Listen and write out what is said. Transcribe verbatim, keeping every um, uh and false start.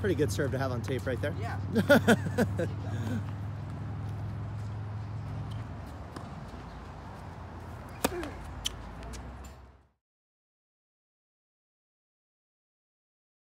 Pretty good serve to have on tape right there. Yeah.